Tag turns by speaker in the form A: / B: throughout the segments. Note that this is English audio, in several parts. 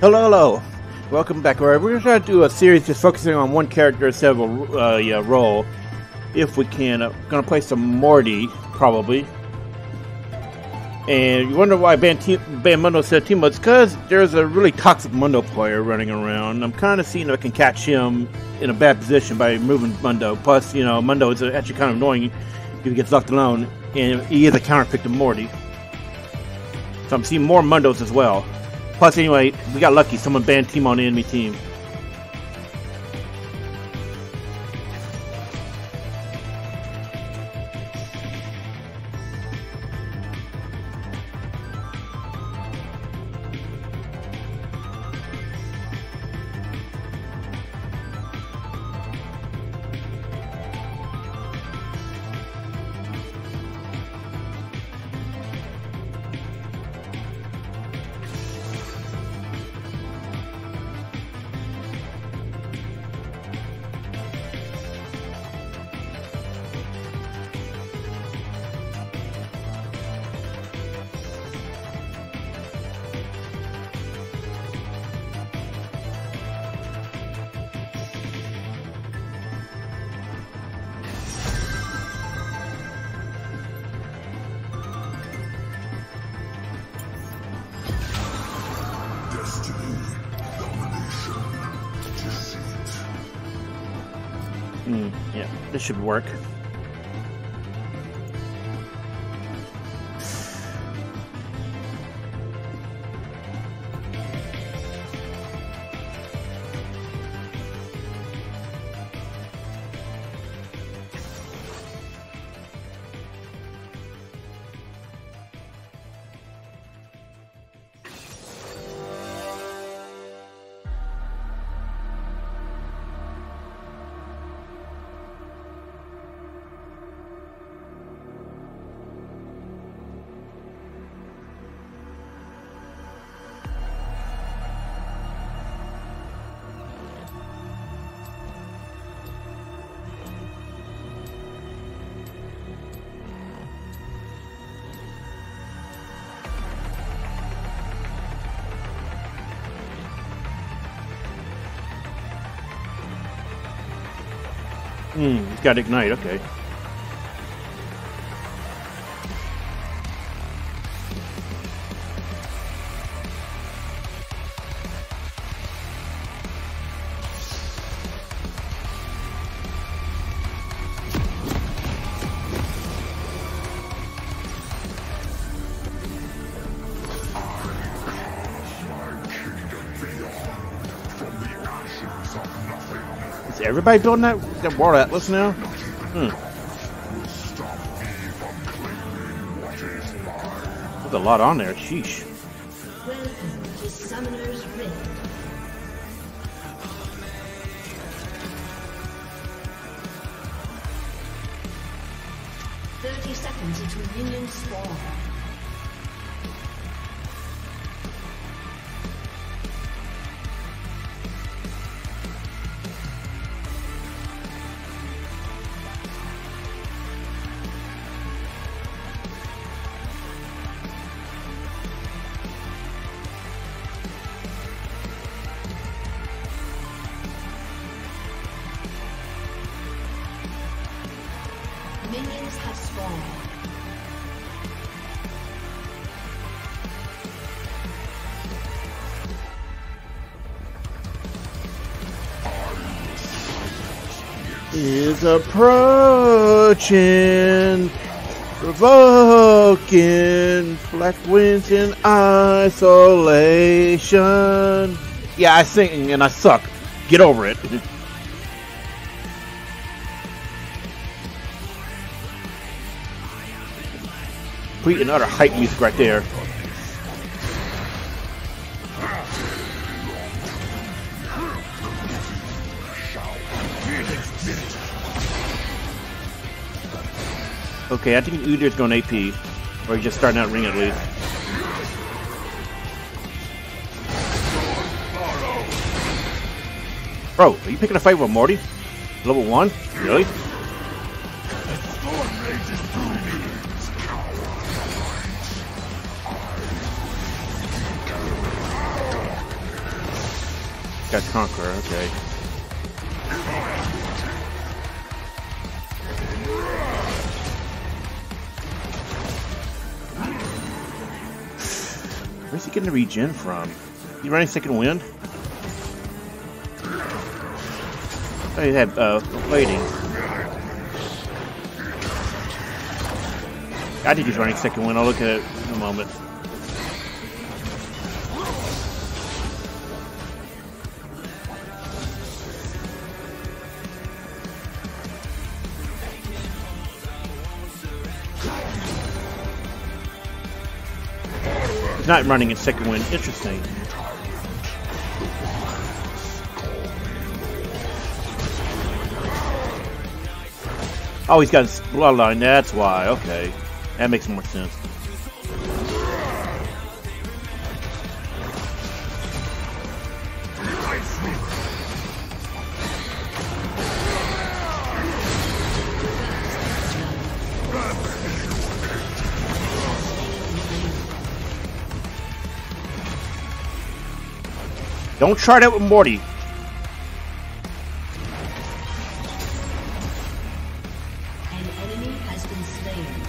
A: Hello, hello. Welcome back. We're going to try to do a series just focusing on one character instead of a role, if we can. Going to play some Morty, probably. And you wonder why Ban Mundo said team modes? Because there's a really toxic Mundo player running around. I'm kind of seeing if I can catch him in a bad position by removing Mundo. Plus, you know, Mundo is actually kind of annoying if he gets left alone, and he is a counterpick to Morty. So I'm seeing more Mundos as well. Plus, anyway, we got lucky. Someone banned Team on the enemy team. Yeah, this should work. It's got ignite, okay. Is everybody building that War Atlas now? There's a lot on there, sheesh.
B: Welcome to Summoner's Rift. "30 seconds until minions spawn. Minions have spawned.
A: Is approaching, provoking, black winds in isolation. Yeah, I sing and I suck. Get over it. Complete and utter hype music right there. Okay, I think Udyr's going AP. Or he's just starting out ring at least. Bro, are you picking a fight with Morty? Level 1? Really? Got Conqueror, okay. Where's he getting the regen from? You running second wind? Oh, you had waiting. I think he's running second wind. I'll look at it in a moment. He's not running in second wind. Interesting. Oh, he's got his bloodline. That's why. Okay. That makes more sense. Don't try that with Morty.
B: An enemy has been slain.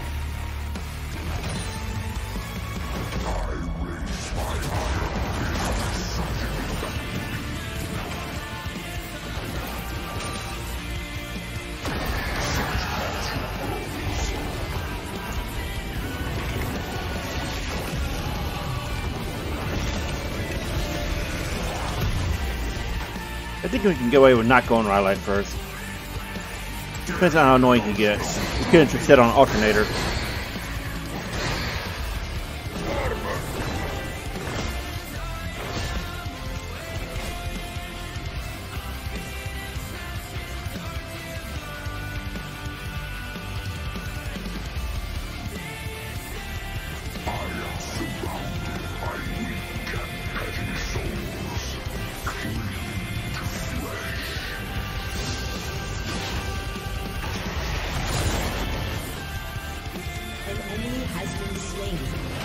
A: I think we can get away with not going Rhyhorn first. Depends on how annoying he gets. He could have set on Alternator.
B: An enemy has been slain.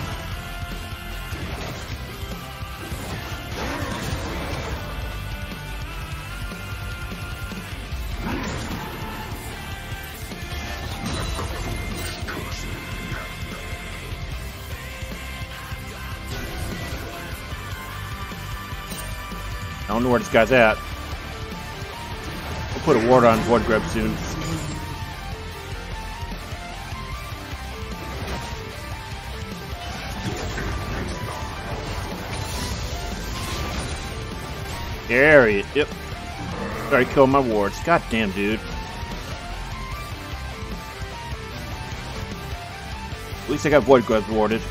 A: I don't know where this guy's at. We'll put a ward on Void Grub soon. There he is. Yep. Sorry, killed my wards. God damn, dude. At least I got Void Grubs warded.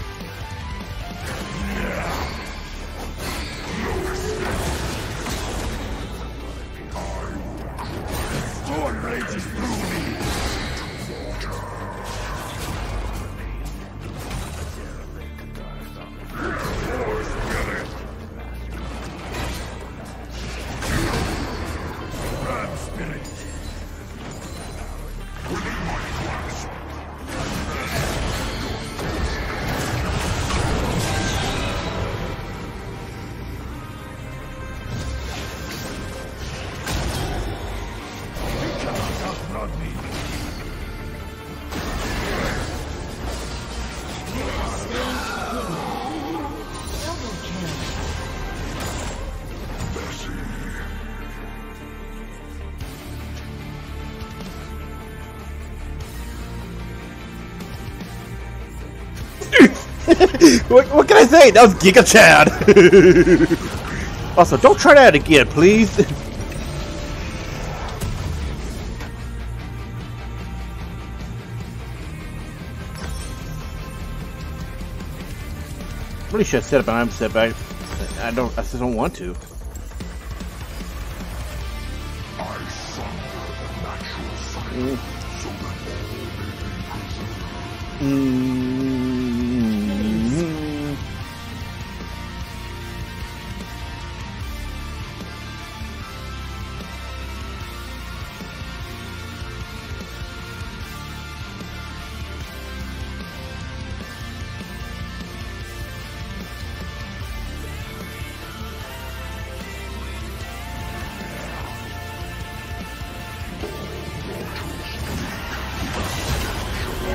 A: What can I say? That was Giga Chad. Also, don't try that again, please. Really should have set up an item set, but I just don't want to.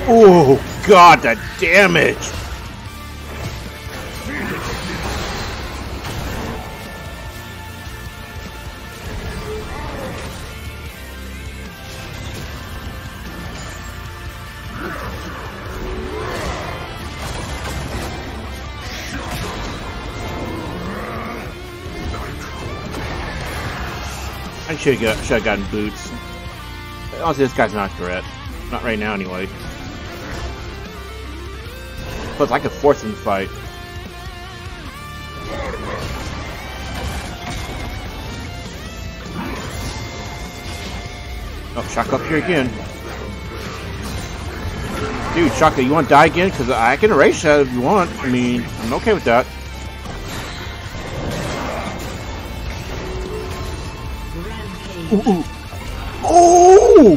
A: Oh, God, that damage! I should have gotten boots. Honestly, this guy's not a threat. Not right now, anyway. Plus, I could force him to fight. Oh, Shaka up here again. Dude, Shaka, you want to die again? Because I can erase that if you want. I mean, I'm okay with that. Ooh. Oh!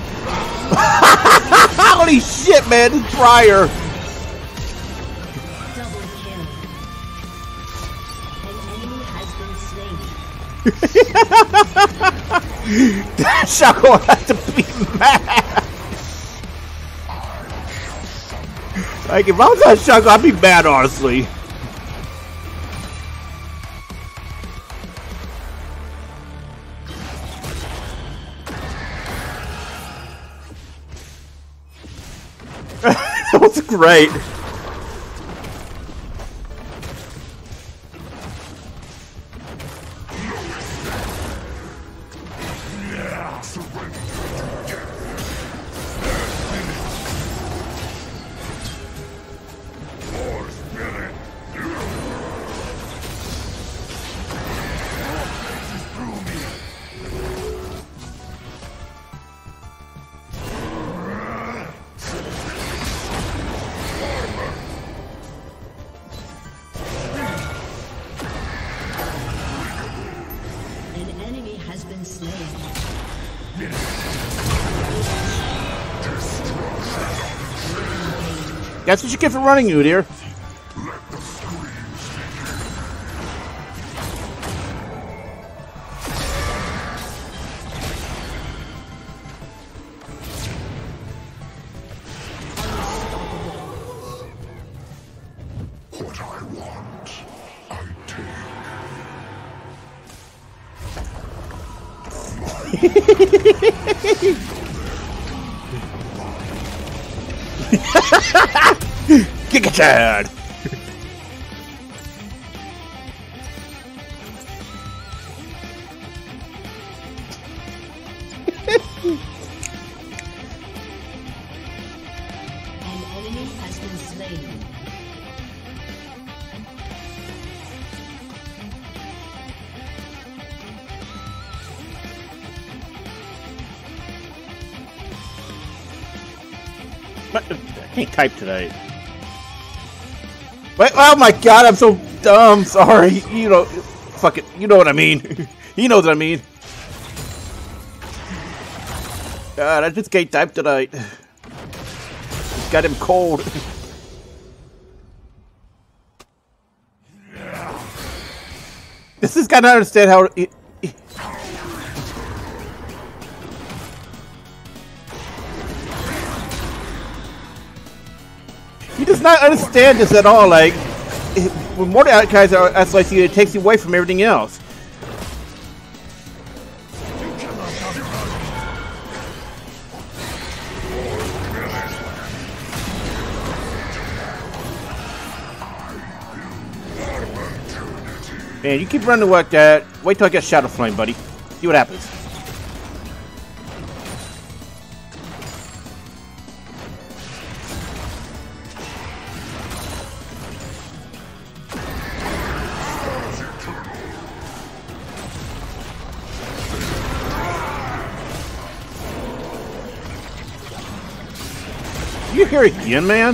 A: Holy shit, man! This Briar!
B: Double kill. An enemy has been slain.
A: That Shaco has to be mad! Like, if I was on Shaco, I'd be mad, honestly. That was great. That's what you get for running, Udyr.
C: What I want, I
A: Kick it, Chad!
B: An enemy has been slain.
A: I can't type today. Wait, oh my god, I'm so dumb. Sorry. You know, fuck it. You know what I mean. He knows what I mean. God, I just can't type tonight. It's got him cold. This guy not understand how. He does not understand this at all. Like, when Mordekai's are SYC, it takes you away from everything else. Man, you keep running like that. Wait till I get Shadow Flame, buddy. See what happens. You here again, man?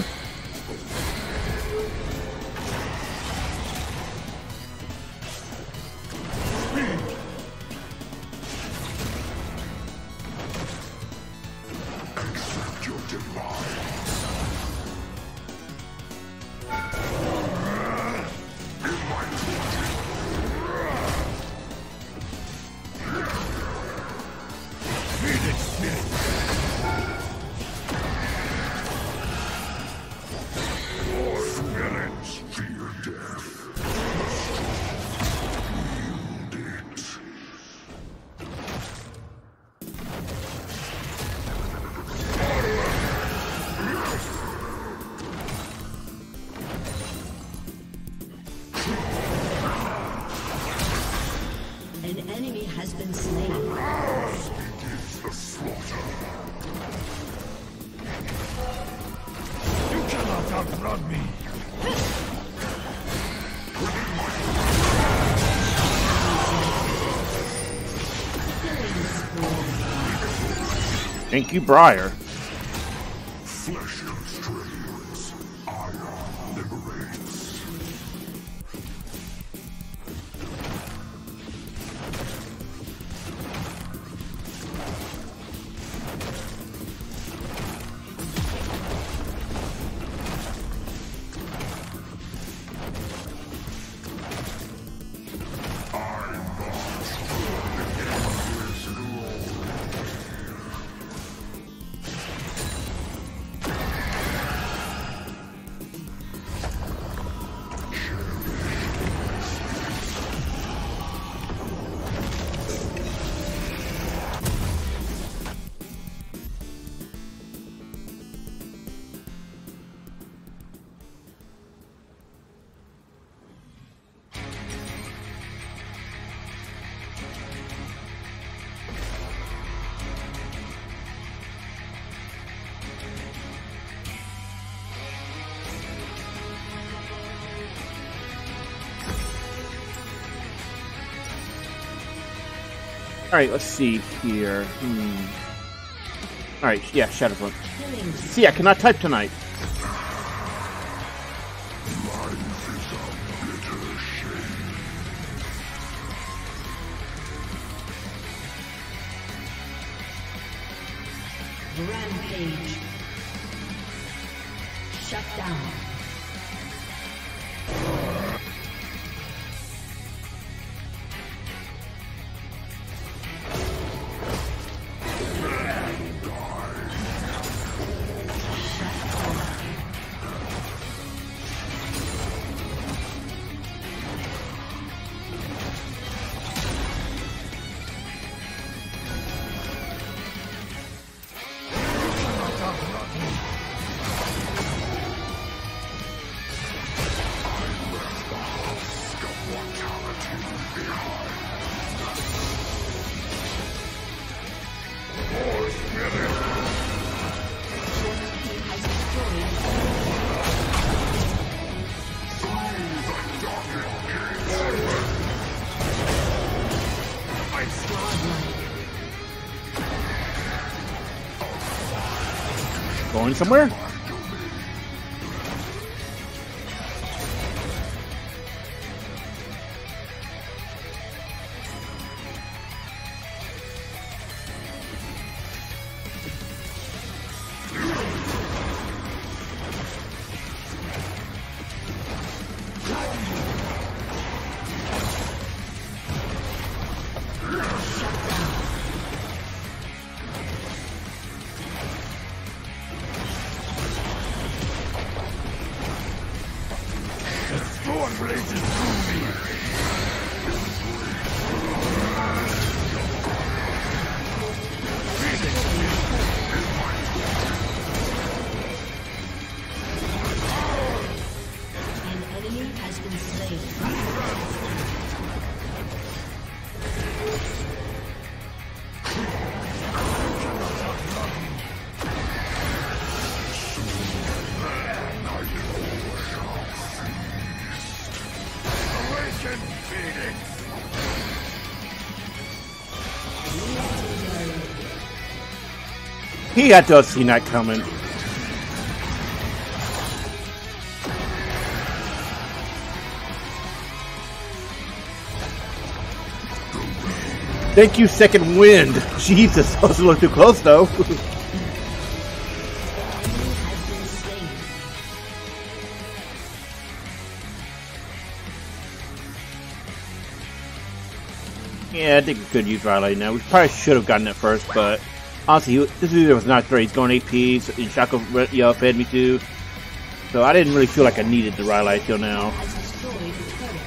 B: enemy has been slain.
C: Begins the slaughter.
D: You cannot outrun me!
A: Thank you, Briar.
C: Flesh constrains. Iron liberates.
A: Alright, let's see here. Alright, yeah, Shadowfront.
B: Killing
A: See, I cannot type tonight.
C: Life is a bitter shame.
B: Rampage. Shut down.
A: Going somewhere?
D: Storm rages through me!
B: An enemy has been slain.
D: Awaken, Phoenix!
A: He had to have seen that coming. Thank you, Second Wind. Jesus, I was a little too close, though.
B: Has been slain.
A: Yeah, I think we could use Riley now. We probably should have gotten it first, but honestly, this video was not great. He's going AP, and Shaco fed me too. So I didn't really feel like I needed the Riley till now.
B: Has destroyed a turret.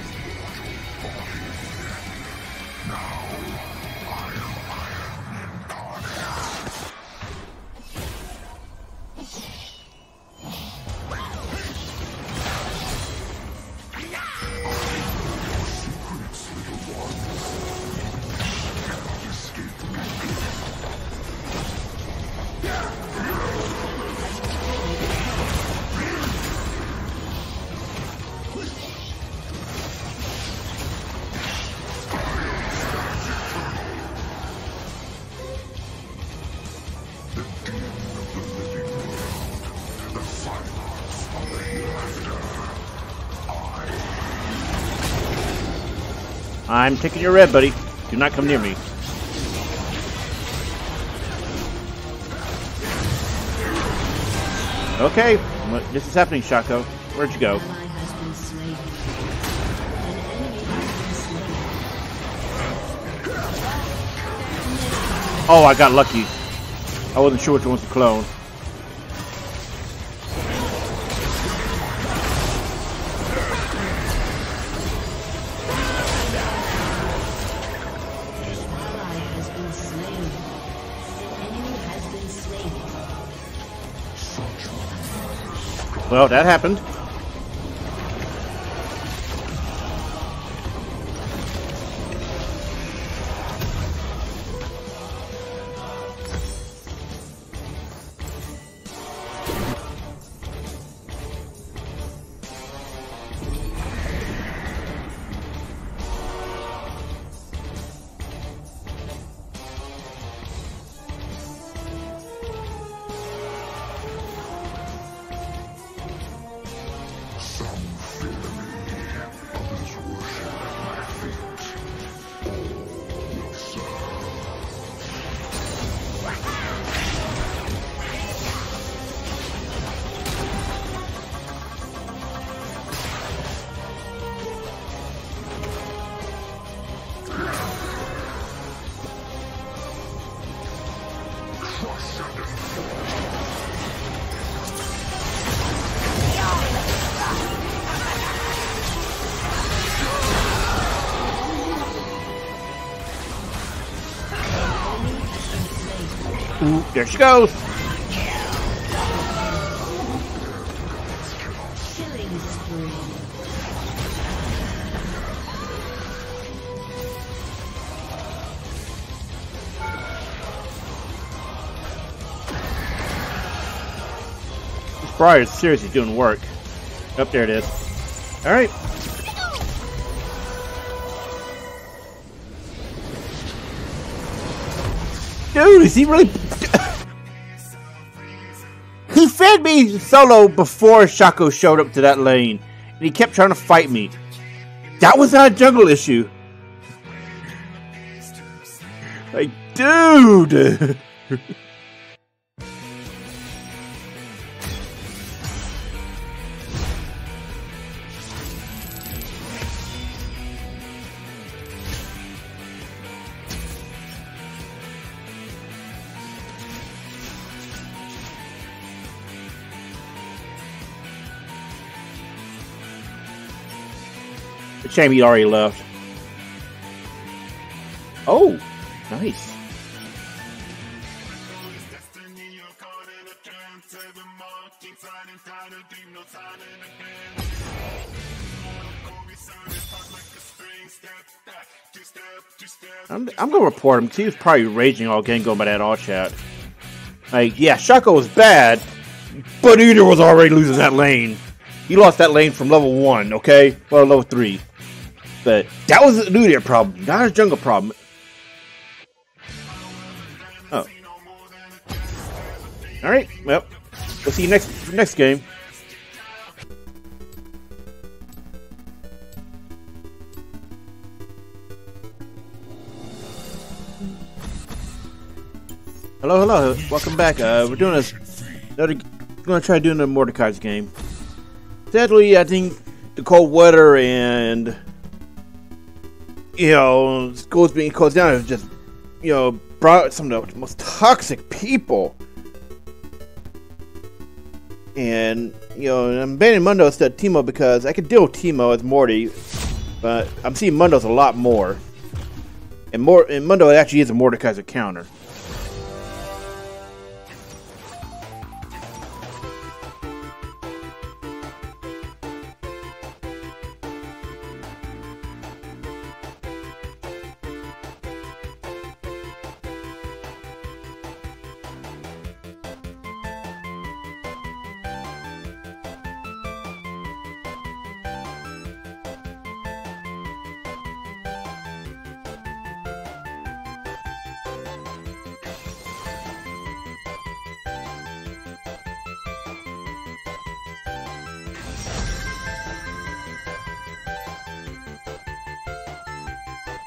A: I'm taking your red, buddy. Do not come near me. Okay, what, this is happening, Shaco. Where'd you go?
B: Ally has been slain. An enemy has been slain.
A: Oh, I got lucky. I wasn't sure which one was the clone.
B: Ally has been slain. An enemy has been slain.
A: Well, that happened. Ooh, there she goes.
B: Killing spree.
A: This Briar is seriously doing work. Up there it is. All right. Dude, is he really? He fed me solo before Shaco showed up to that lane, and he kept trying to fight me. That was not a jungle issue. Like, dude. Shame he already left. Oh, nice. I'm gonna report him because he was probably raging all game going by that all chat. Like, yeah, Shaco was bad, but Udyr was already losing that lane. He lost that lane from level 1, okay? Well, level 3. But that was an Udyr problem, not a jungle problem. Oh. Alright, well, we'll see you next game. Hello, welcome back. We're doing we're gonna try doing a Mordekaiser's game. Sadly, I think the cold weather and schools being closed down has just brought some of the most toxic people. And I'm banning Mundo instead of Teemo because I could deal with Teemo as Morty, but I'm seeing Mundo's a lot more. And Mundo actually is a Mordekaiser counter.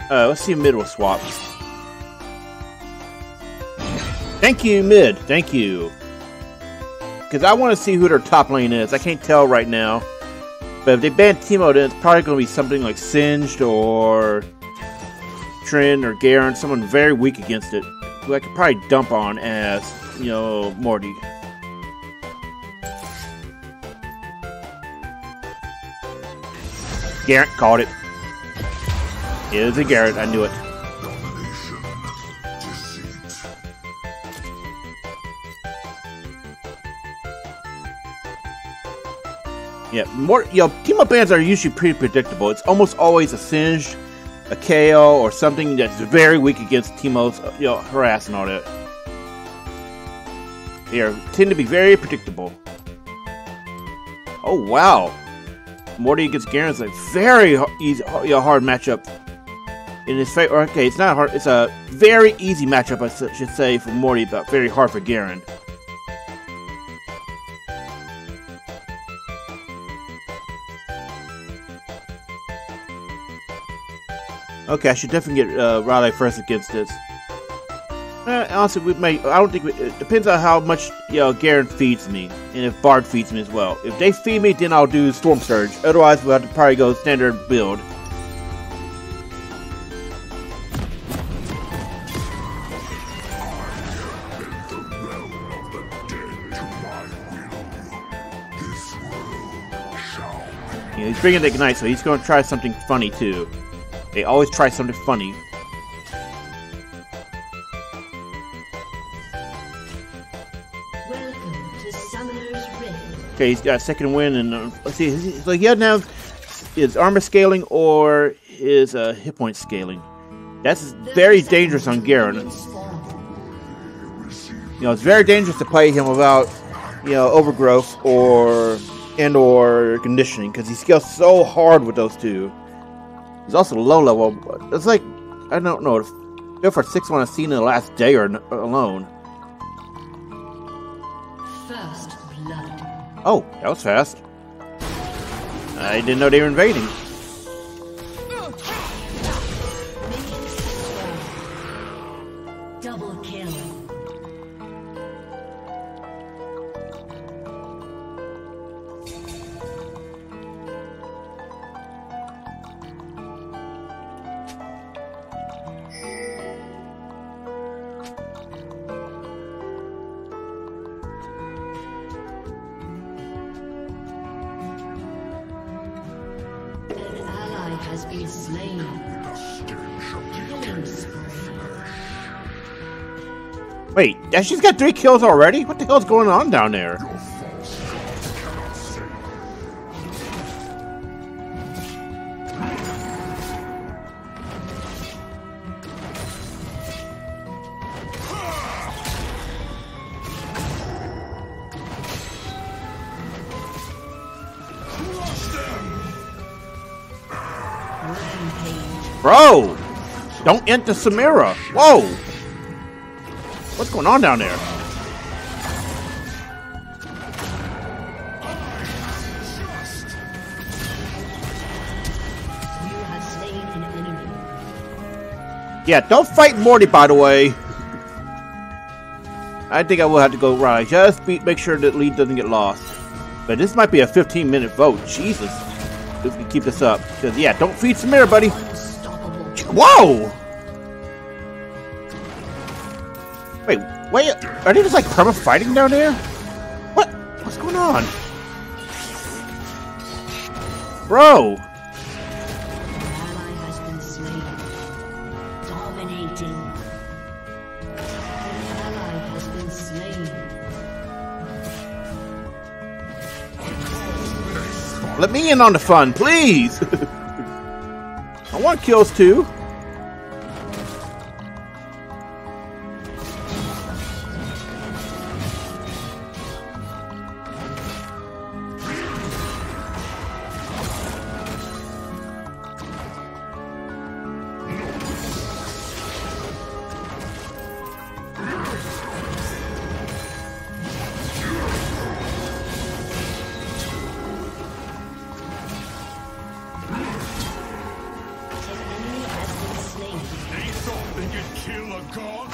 A: Let's see if mid will swap. Thank you, mid. Thank you. Because I want to see who their top lane is. I can't tell right now. But if they ban Teemo, then it's probably going to be something like Singed or Trin or Garen. Someone very weak against it. Who I could probably dump on as, you know, Morty. Garrett called it. It was a Garrett. I knew it. Yeah, more, you know, team up bans are usually pretty predictable. It's almost always a Singed, a KO, or something that's very weak against Teemo's, you know, harass and all that. They tend to be very predictable. Oh wow, Morty against Garen is a very easy, you know, hard matchup. In his favor, okay, it's not hard. It's a very easy matchup, I should say, for Morty, but very hard for Garen. Okay, I should definitely get Raleigh first against this. Honestly, we may. I don't think it depends on how much, you know, Garen feeds me, and if Bard feeds me as well. If they feed me, then I'll do Storm Surge. Otherwise, we'll have to probably go standard build. Yeah, he's bringing the Ignite, so he's going to try something funny too. They always try something funny.
B: Welcome to Summoner's Rift.
A: Okay, he's got a second win, and let's see. So he doesn't have his armor scaling or his hit point scaling. That's very dangerous on Garen. You know, it's very dangerous to play him without, you know, overgrowth or conditioning, because he scales so hard with those two. He's also low level. It's like, I don't know, go for 6-1 I've seen in the last day or alone.
B: First blood.
A: Oh, that was fast. I didn't know they were invading.
B: Minions spawn. Double kill. Has been slain. Killing spree.
A: Wait, she's got 3 kills already? What the hell's going on down there? Bro! Don't enter Samira! Whoa! What's going on down there?
B: You have slain an enemy.
A: Yeah, don't fight Morty, by the way. I think I will have to go right. Just make sure that lead doesn't get lost. But this might be a 15-minute vote. Jesus. If we can keep this up. Because, yeah, don't feed Samira, buddy. Whoa! Wait, are they just like perma fighting down there? What's going on? Bro!
B: An ally has been slain. Dominating. An ally has been slain.
A: Let me in on the fun, please! I want kills too.
D: can kill a god?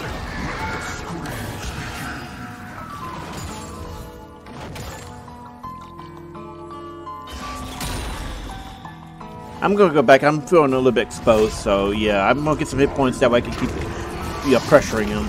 A: I'm gonna go back. I'm feeling a little bit exposed, so yeah, I'm gonna get some hit points that way I can keep pressuring him.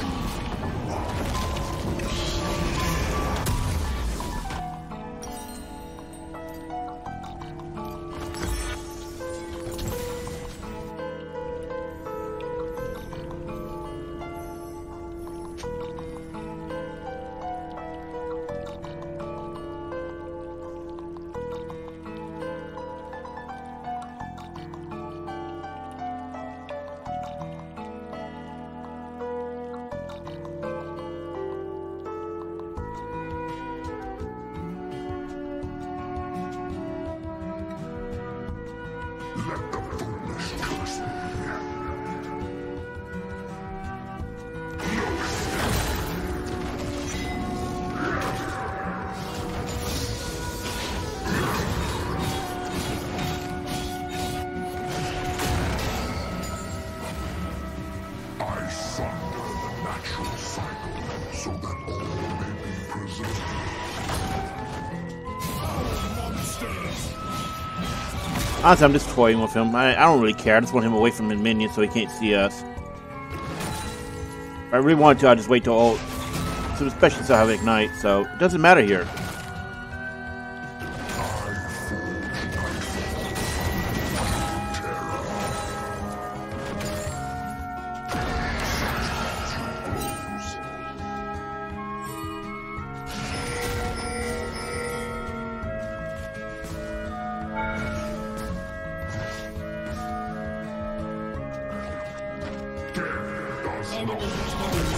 C: Let the foolish curse me. I sunder the natural cycle so that all may be preserved.
D: Monsters!
A: Honestly, I'm just toying with him. I don't really care. I just want him away from his minions so he can't see us. If I really wanted to, I'd just wait till ult. So especially since I have Ignite, so it doesn't matter here.
B: Enemy killing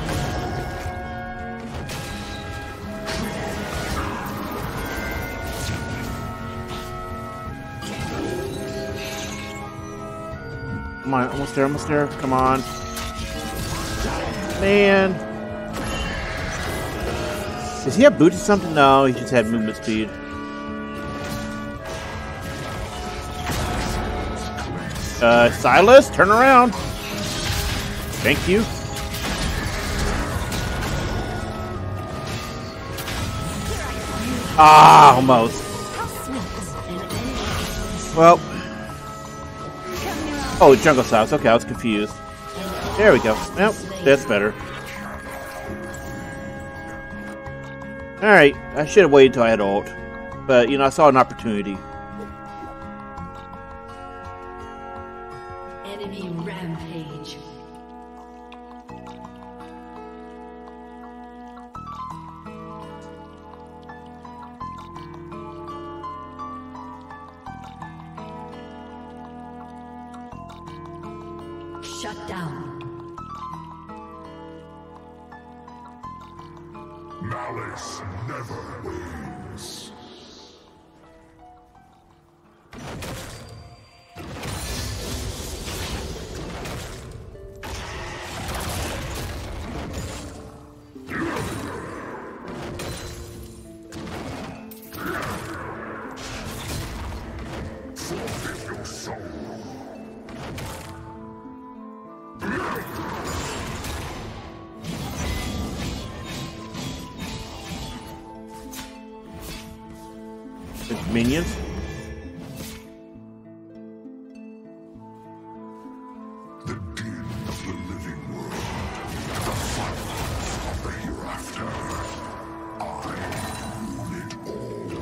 A: Come on, almost there, almost there. Come on. Man. Does he have boots or something? No, he just had movement speed. Silas, turn around. Thank you. Ah, almost. Well. Oh, Jungle Sauce. Okay, I was confused. There we go. Nope, that's better. Alright, I should have waited until I had ult. But, you know, I saw an opportunity.
B: enemy rampage. Shut down.
C: Malice never wins. Forfeit your soul.
A: Minions.
C: The din of the living world, the silence of the hereafter. I rule it all.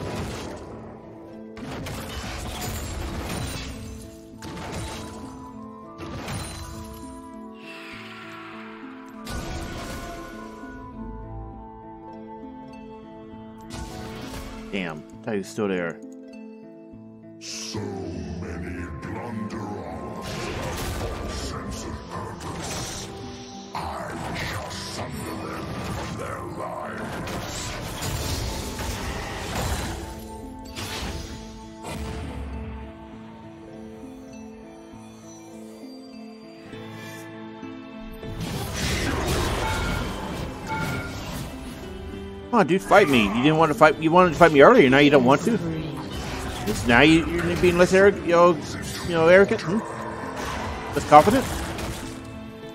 A: Damn, thought he was still there.
C: So many blunderers of false sense of purpose. I shall sunder them from their lives.
A: Come on, dude, fight me. You didn't want to fight. You wanted to fight me earlier. Now you don't want to. Just now you're being less arrogant. Arrogant. Less confident.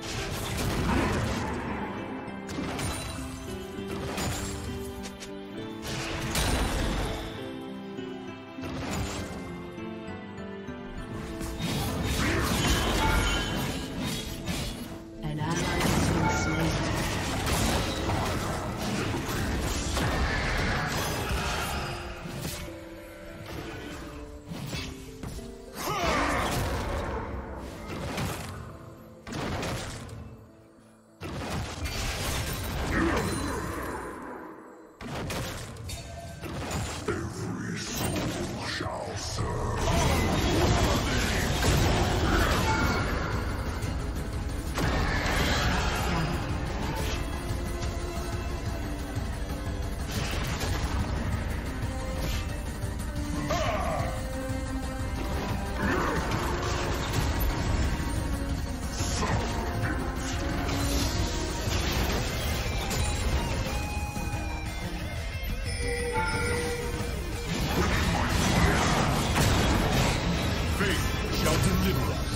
D: deliver us.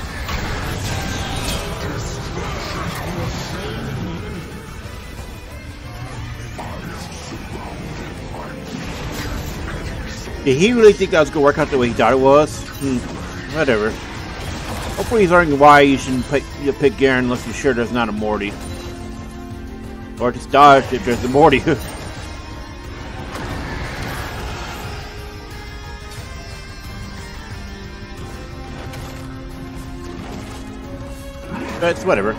A: Did he really think that was going to work out the way he thought it was? Whatever. Hopefully he's learning why you shouldn't pick Garen unless you're sure there's not a Morty. Or just dodge if there's a Morty. But it's whatever.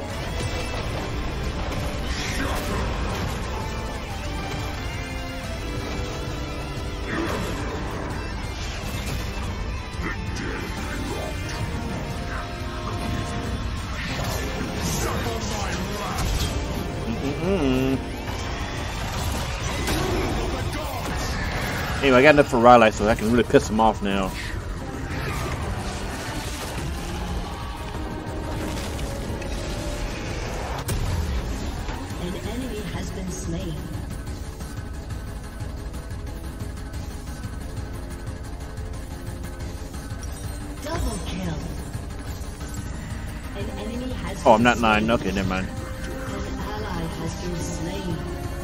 A: Anyway, I got enough for Riley, so I can really piss him off now.
B: An enemy has been slain. Double kill. An enemy has
A: Oh, I'm
B: been
A: not
B: slain.
A: 9. Okay, never mind.
B: An ally has been slain.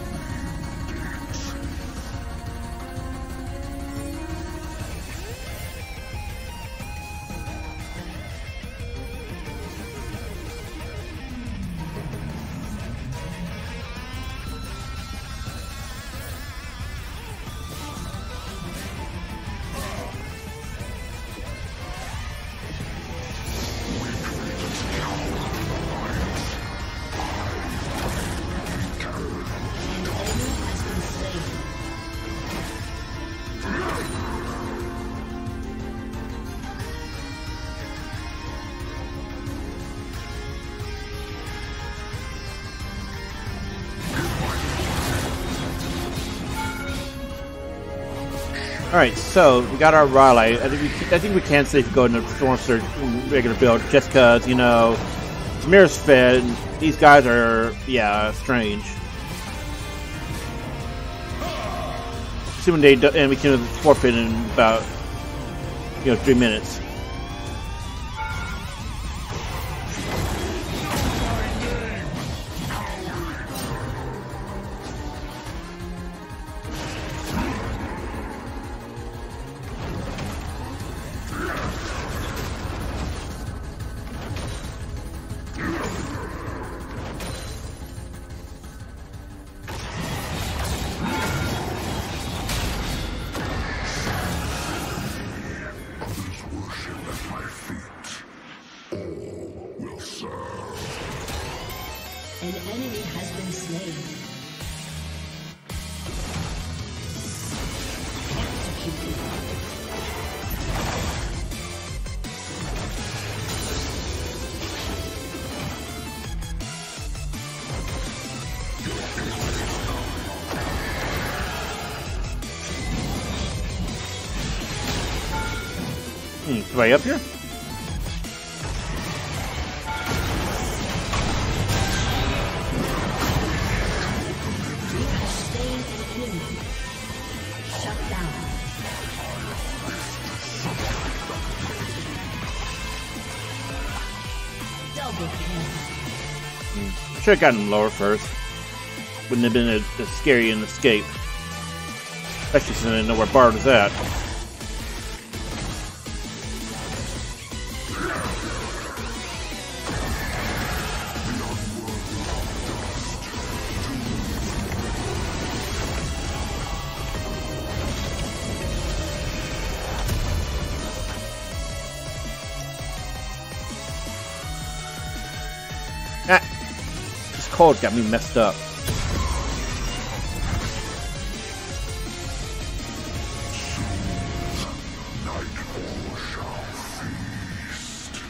A: Alright, so we got our Riley. I think we can safely go into Storm Surge regular build just because, you know, Mirror's fed. These guys are, yeah, strange. Assuming they do, and we can forfeit in about, 3 minutes.
B: An enemy has been slain. Executed.
A: Way up here? Should have gotten lower first. Wouldn't have been as scary an escape. Especially since I didn't know where Bard was at. This cold got me messed up.
C: Nightfall shall feast.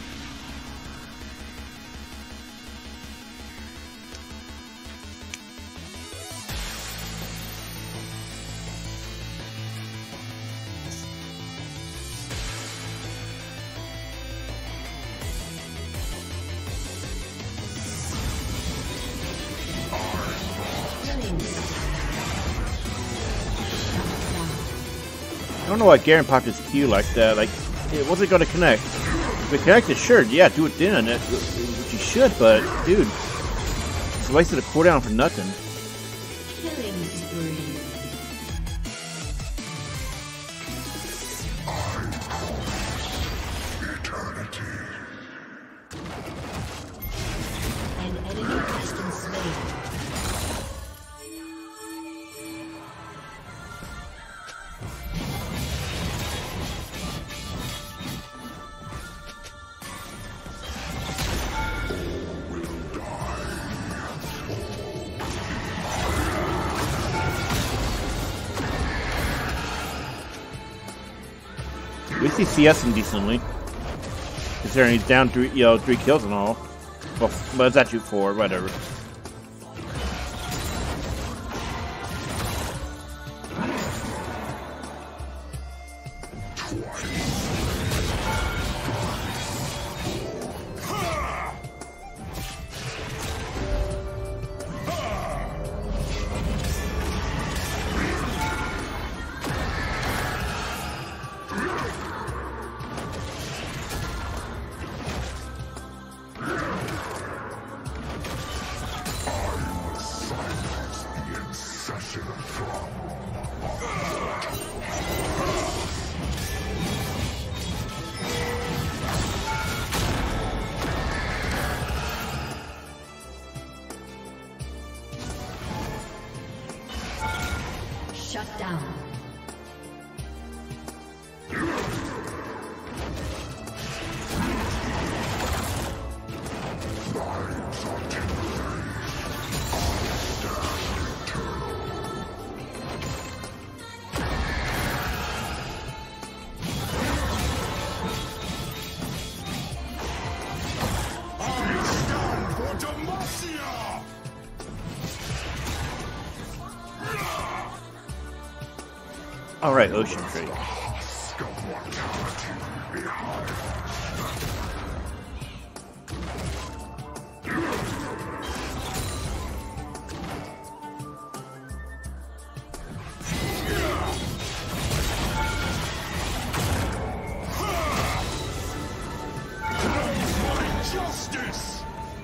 A: I don't know why Garen popped his Q like that. Like, it wasn't going to connect. If it connected, sure, yeah, do it then. Which you should, but dude, it's a waste of the cooldown for nothing.
B: Killing spree.
C: Eternity.
B: An enemy has been slain.
A: We see CSing decently, considering he's down 3 kills and all. Well, but it's actually 4, whatever.
B: Shut down.
D: For Demacia!
A: All right, Ocean Tree.
C: Husk of mortality behind.
D: My justice!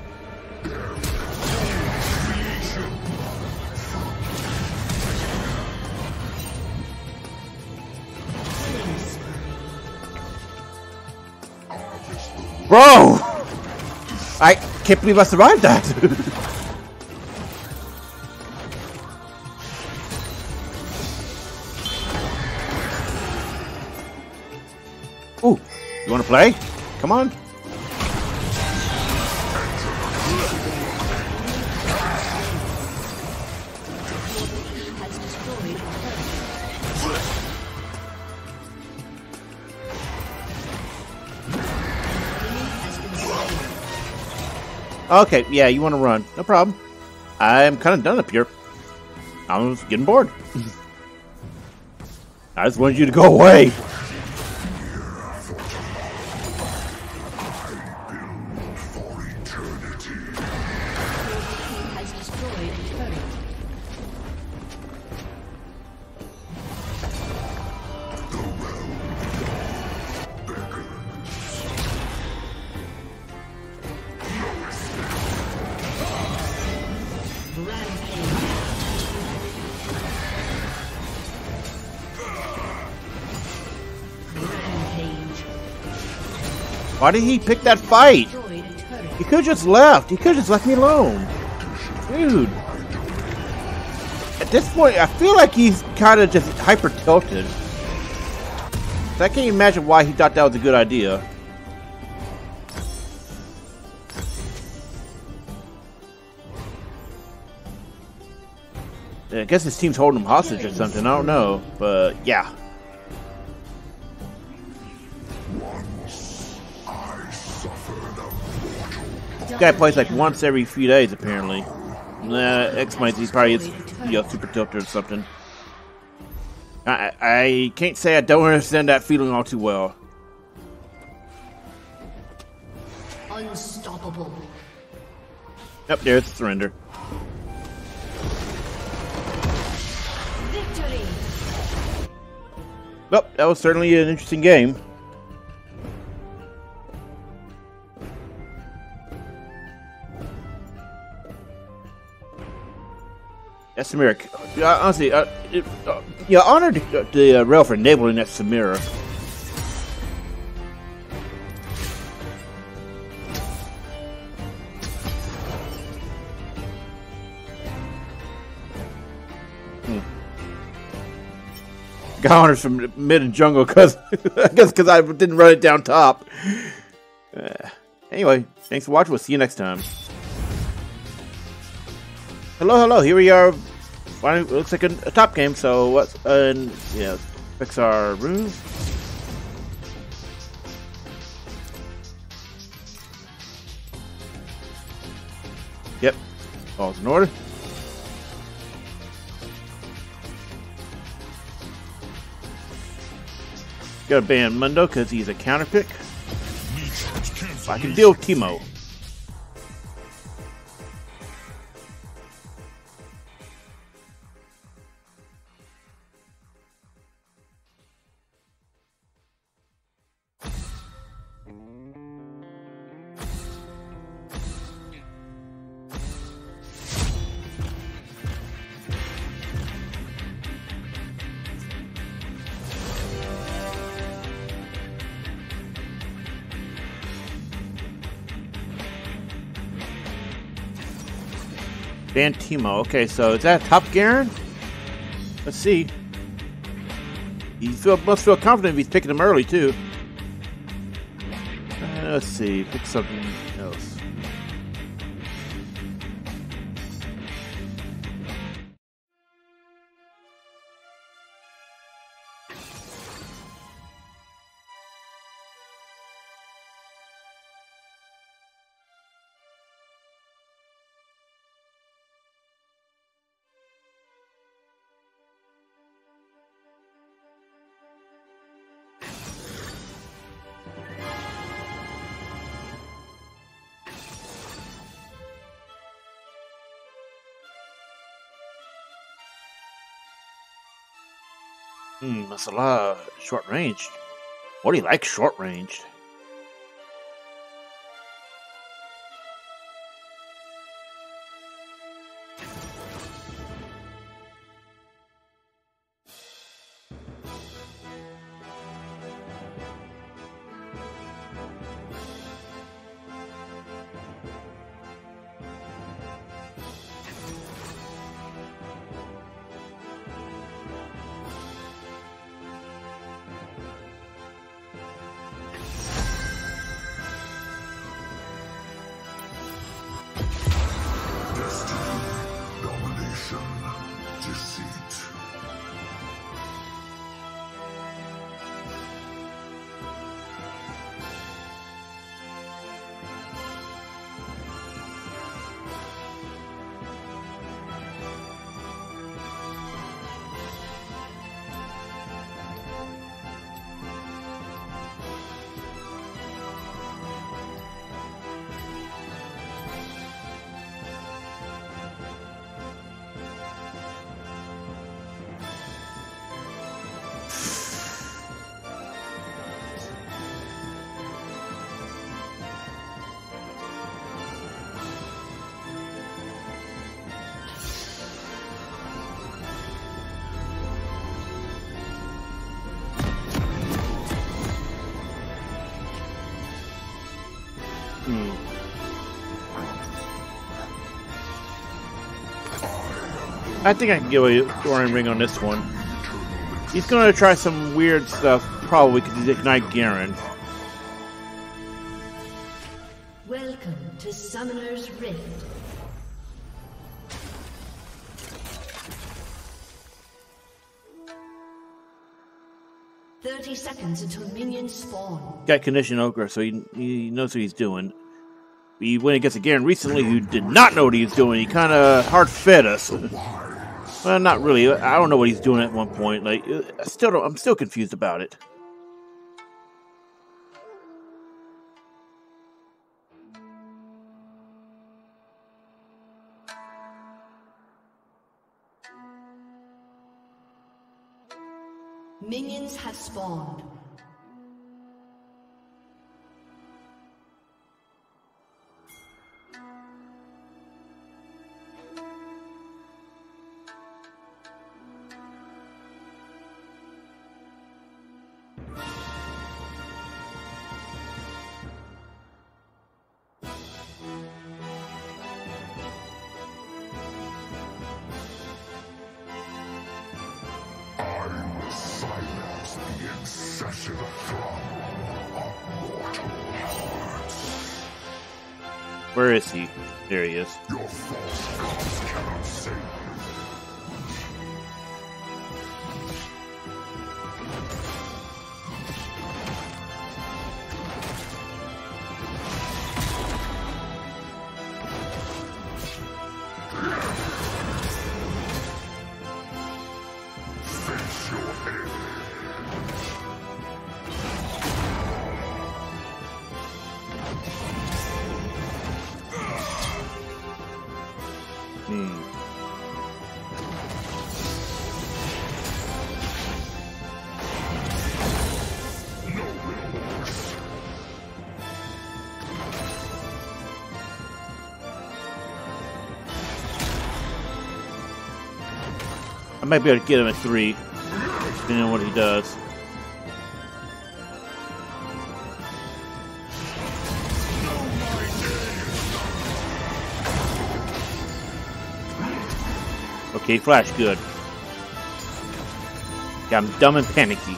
A: Bro! I can't believe I survived that! Ooh, you wanna play? Come on.
B: Has destroyed a turret. Has been slain.
A: Okay, yeah, you wanna run. No problem. I'm kinda done up here. I'm getting bored. I just wanted you to go away.
C: For eternity.
B: Has destroyed a turret. Rampage. Rampage.
A: Why did he pick that fight?
B: Destroyed a turret.
A: He could've just left. He could've just left me alone. Dude. At this point, I feel like he's kinda just hyper tilted. I can't imagine why he thought that was a good idea. I guess his team's holding him hostage or something. I don't know, but yeah.
C: Once I suffered a mortal.
A: This guy plays like once every few days, apparently. Nah, X might he probably is, super tilted or something. I can't say I don't understand that feeling all too well.
B: Unstoppable.
A: Yep, there's the surrender.
B: Victory.
A: Well, that was certainly an interesting game. That's Samira. Honestly, yeah, honor the Rail for enabling that Samira. Got honors from mid and jungle because I guess because I didn't run it down top. Anyway, thanks for watching. We'll see you next time. Hello. Here we are. Finally, looks like a top game. So what's yeah, fix our runes. Yep, all's in order. Gotta ban Mundo because he's a counter pick. I can deal with Teemo. Ban Teemo. Okay, so is that top Garen? Let's see. He must feel confident if he's picking him early, too. Let's see. Pick something else. That's a lot of short range. What do you like short range? I think I can give a Dorian Ring on this one. He's going to try some weird stuff, probably to ignite Garen.
B: Welcome to Summoner's Rift. "30 seconds until minions spawn."
A: Got Condition Ogre, so he knows what he's doing. He went against a Garen recently who did not know what he was doing. He kind of hard-fed us. Well, not really. I don't know what he's doing at one point. Like, I'm still confused about it.
B: Minions have spawned.
A: Where is he? There he is.
C: Your false gods cannot save you. Face your end. No remorse.
A: I might be able to get him at 3, depending on what he does. Okay, flash, good. Got him dumb and panicky.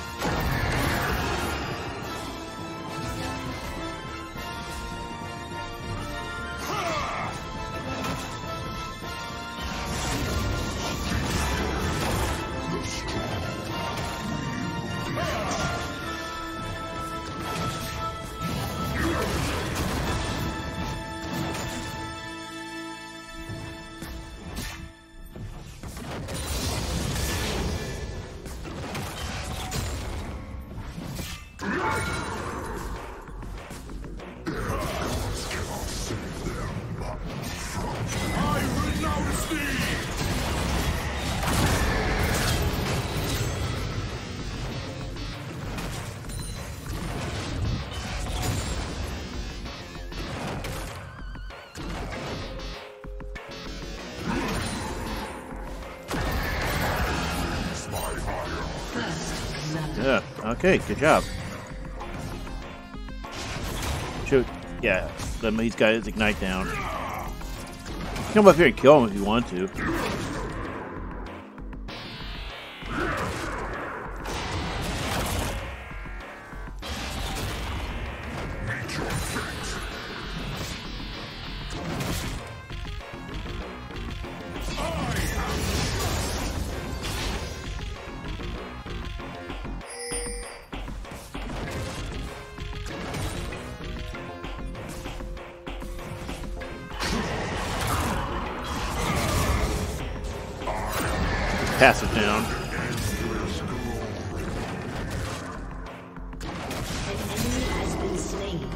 D: I renounce thee!
A: Yeah, okay, good job. Shoot, yeah, let these guys ignite down. Come up here and kill him if you want to. Pass it down.
B: An enemy has been slain.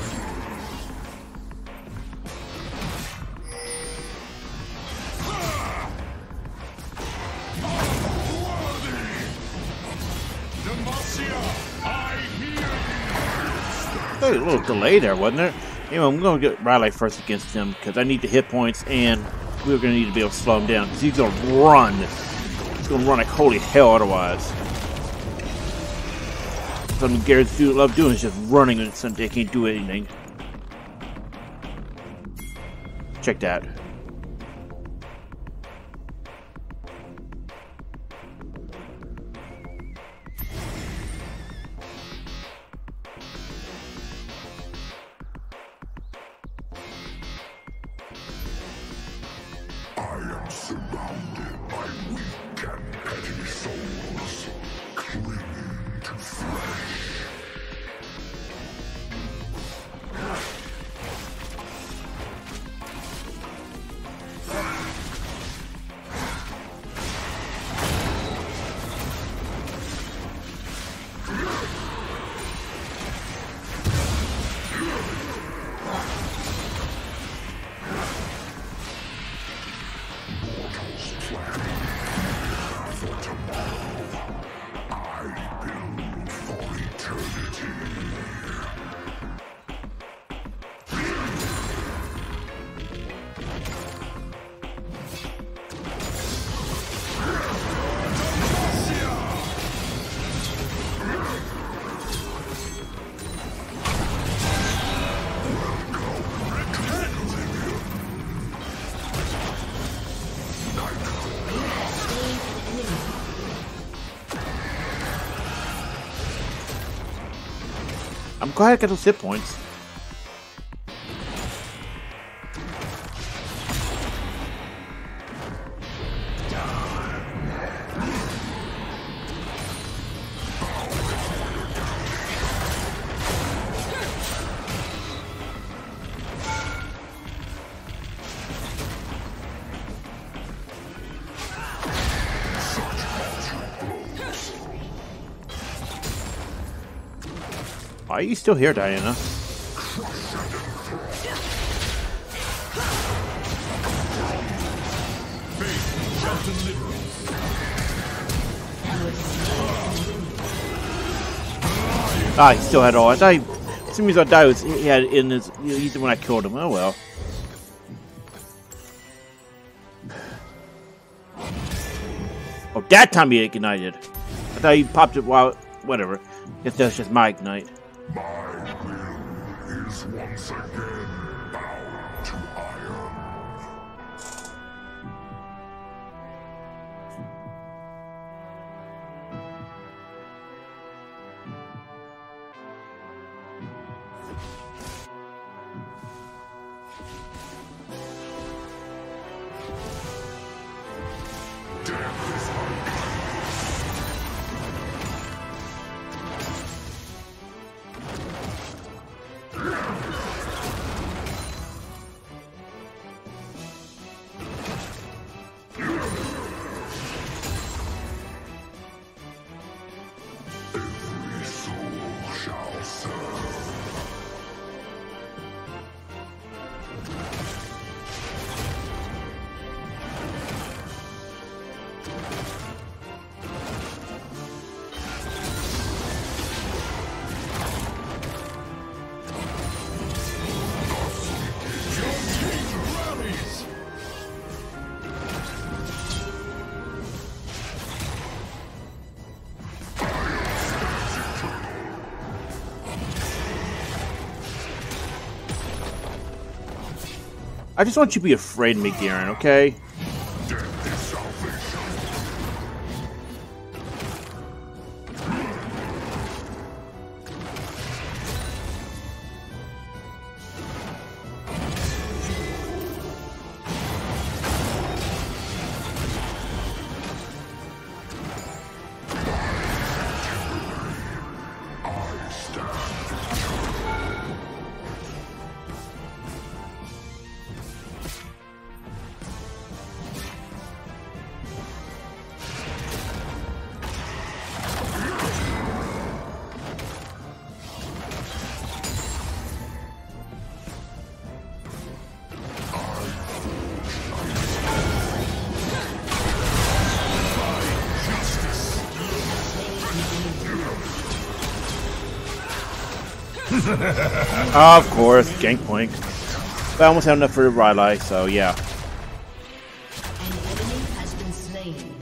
D: Demacia, I hear
A: A little delay there, wasn't there? Anyway, I'm going to get Riley first against him because I need the hit points and we're going to need to be able to slow him down because he's going to run. He's going to run like holy hell otherwise. Something Garrett's love doing is just running and they can't do anything. Check that.
C: I am surrounded by weak and petty souls, clinging to flesh. Mortals plan for tomorrow. I build for eternity.
A: I'm glad I got those hit points. Why are you still here, Diana? Ah, he still had all. I thought as soon as I died, he had it in his. He's the one I killed him. Oh well. Oh, that time he ignited. I thought he popped it while. Whatever. Guess that's just my ignite.
C: My will is once again bound to iron. Death is every soul shall serve.
A: I just want you to be afraid of me, Garen, okay?
C: Death is salvation. I stand.
A: Of course, Gangplank. But I almost have enough for Rylai, so yeah.
B: An enemy has been slain.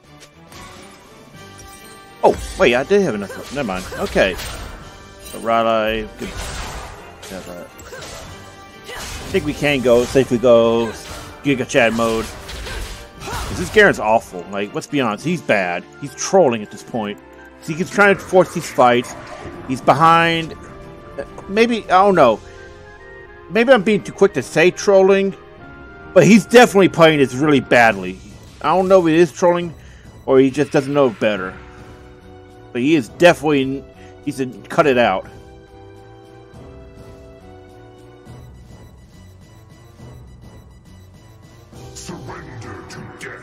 A: Oh, wait, I did have enough. Never mind. Okay. So Rylai, good. Have that. I think we can go, safely go Giga Chad mode. Because this Garen's awful. Like, let's be honest, he's bad. He's trolling at this point. So he's trying to force these fights. He's behind. Maybe, I don't know. Maybe I'm being too quick to say trolling. But he's definitely playing this really badly. I don't know if it is trolling or he just doesn't know better. But he is definitely, he's to cut it out.
C: Surrender to death.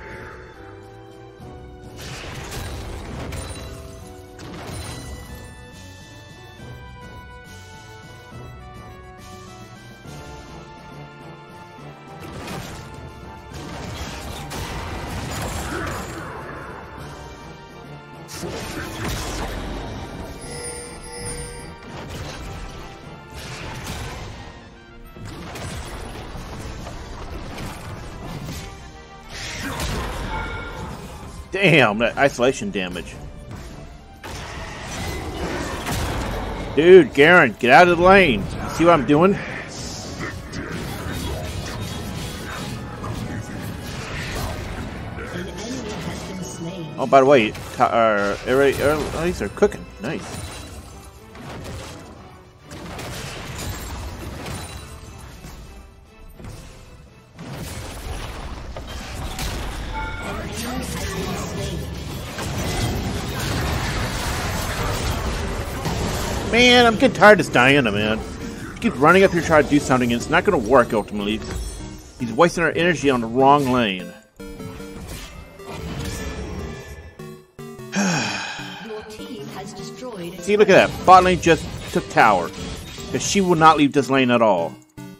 A: Damn, that isolation damage. Dude, Garen, get out of the lane. See what I'm doing?
B: An enemy has been slain.
A: Oh, by the way, these are cooking. Nice. Man, I'm getting tired of this Diana, man. She keeps running up here trying to do something, and it's not going to work ultimately. He's wasting our energy on the wrong lane.
B: Your team has destroyed.
A: See, look at that. Bot lane just took tower. Because she will not leave this lane at all.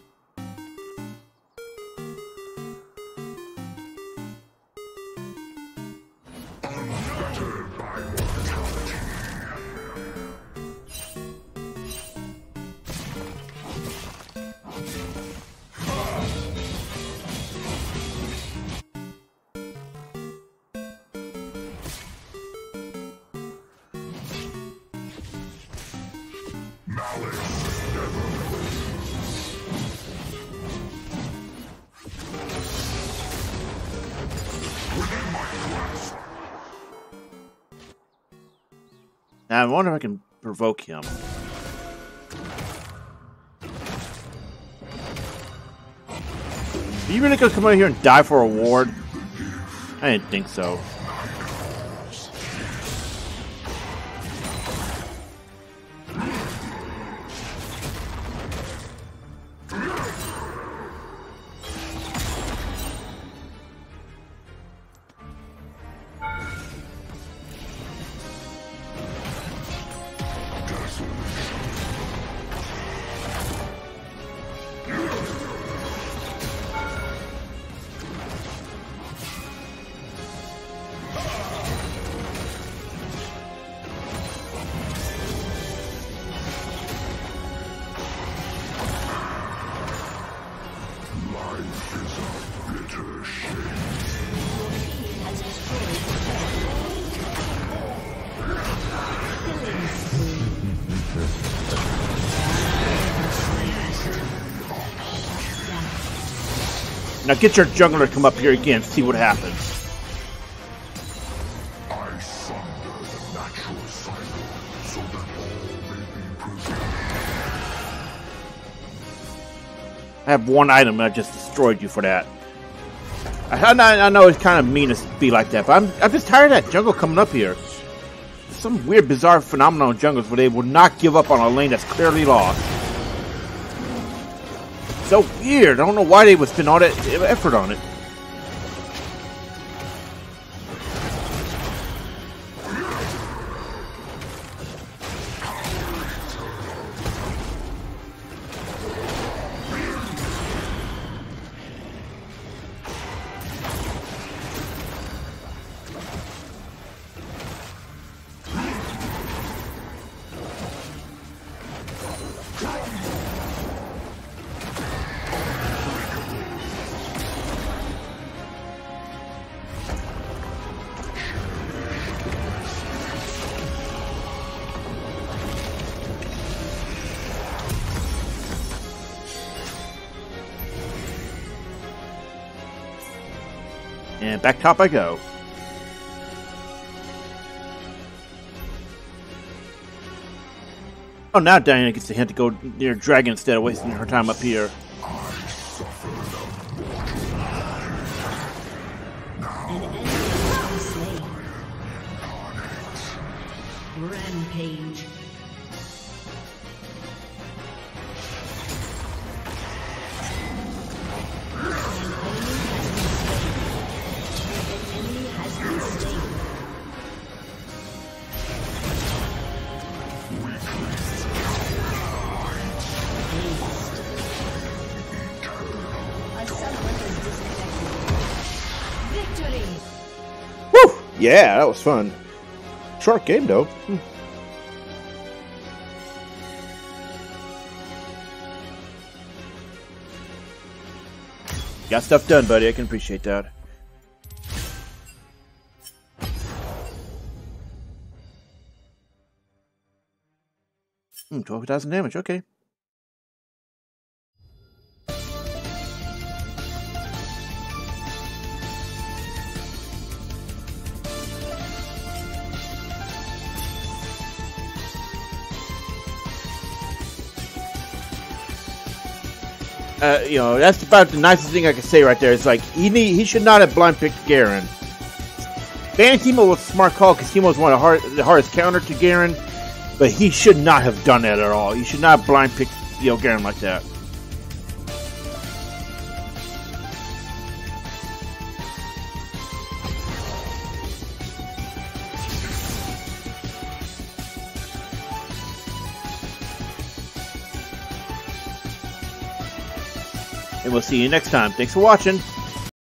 A: Now, I wonder if I can provoke him. Are you really gonna come out here and die for a ward? I didn't think so. Now get your jungler to come up here again, see what happens.
C: I sunder the natural cycle so that all may be preserved.
A: I have one item and I just destroyed you for that. I know it's kind of mean to be like that, but I'm just tired of that jungle coming up here. There's some weird, bizarre phenomenon in jungles where they will not give up on a lane that's clearly lost. So weird. I don't know why they would spend all that effort on it. And back top I go. Oh, now Diana gets the hint to go near Dragon instead of wasting her time up here.
B: An enemy has been slain. Rampage.
A: Woo! Yeah, that was fun. Short game though. Got stuff done, buddy. I can appreciate that. 12,000 damage. Okay. You know, that's about the nicest thing I can say right there. It's like he should not have blind picked Garen. Banning Teemo was a smart call because Teemo was one of the hardest counter to Garen, but he should not have done that at all. He should not have blind picked Garen like that. and we'll see you next time. Thanks for watching.